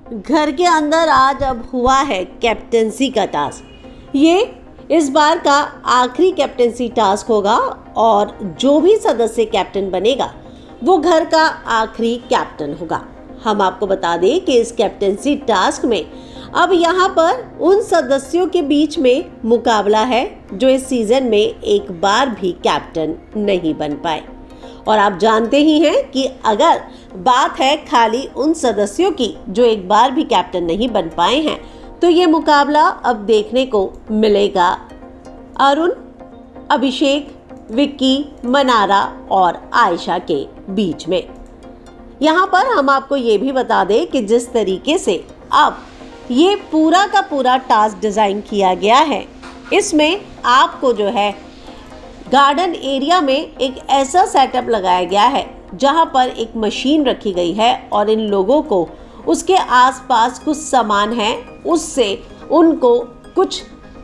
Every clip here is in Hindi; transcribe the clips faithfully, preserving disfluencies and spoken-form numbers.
घर के अंदर आज अब हुआ है कैप्टेंसी का टास्क। ये इस बार का आखिरी कैप्टेंसी टास्क होगा और जो भी सदस्य कैप्टन बनेगा वो घर का आखिरी कैप्टन होगा। हम आपको बता दें कि इस कैप्टेंसी टास्क में अब यहाँ पर उन सदस्यों के बीच में मुकाबला है जो इस सीजन में एक बार भी कैप्टन नहीं बन पाए। और आप जानते ही हैं कि अगर बात है खाली उन सदस्यों की जो एक बार भी कैप्टन नहीं बन पाए हैं, तो ये मुकाबला अब देखने को मिलेगा अरुण, अभिषेक, विक्की, मनारा और आयशा के बीच में। यहाँ पर हम आपको ये भी बता दें कि जिस तरीके से अब ये पूरा का पूरा टास्क डिज़ाइन किया गया है, इसमें आपको जो है गार्डन एरिया में एक ऐसा सेटअप लगाया गया है जहां पर एक मशीन रखी गई है और इन लोगों को उसके आसपास कुछ सामान है, उससे उनको कुछ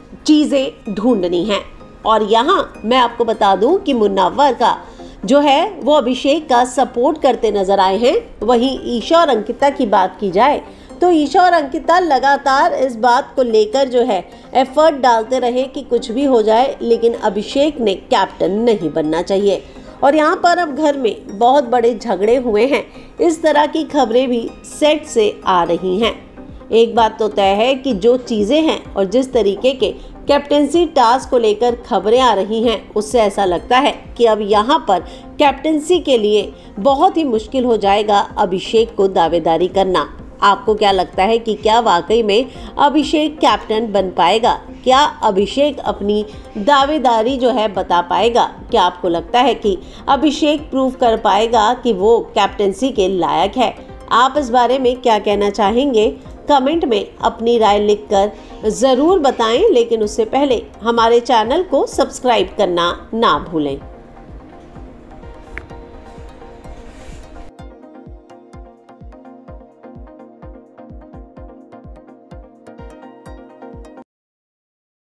चीज़ें ढूंढनी हैं। और यहाँ मैं आपको बता दूं कि मुन्नवर का जो है वो अभिषेक का सपोर्ट करते नजर आए हैं। वहीं ईशा और अंकिता की बात की जाए तो ईशा और अंकिता लगातार इस बात को लेकर जो है एफर्ट डालते रहे कि कुछ भी हो जाए, लेकिन अभिषेक ने कैप्टन नहीं बनना चाहिए। और यहाँ पर अब घर में बहुत बड़े झगड़े हुए हैं, इस तरह की खबरें भी सेट से आ रही हैं। एक बात तो तय है कि जो चीज़ें हैं और जिस तरीके के कैप्टेंसी टास्क को लेकर खबरें आ रही हैं, उससे ऐसा लगता है कि अब यहाँ पर कैप्टेंसी के लिए बहुत ही मुश्किल हो जाएगा अभिषेक को दावेदारी करना। आपको क्या लगता है कि क्या वाकई में अभिषेक कैप्टन बन पाएगा? क्या अभिषेक अपनी दावेदारी जो है बता पाएगा? क्या आपको लगता है कि अभिषेक प्रूव कर पाएगा कि वो कैप्टेंसी के लायक है? आप इस बारे में क्या कहना चाहेंगे? कमेंट में अपनी राय लिखकर ज़रूर बताएं, लेकिन उससे पहले हमारे चैनल को सब्सक्राइब करना ना भूलें।